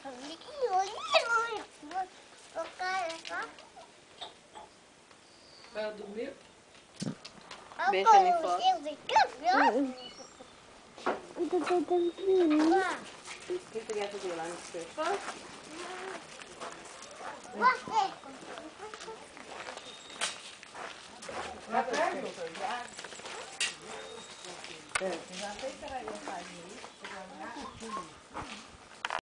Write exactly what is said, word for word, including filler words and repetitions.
Ela dormiu? Deixa ali fora. O que tu quer fazer lá no seu? Já pego? Já sei que ela ia fazer isso.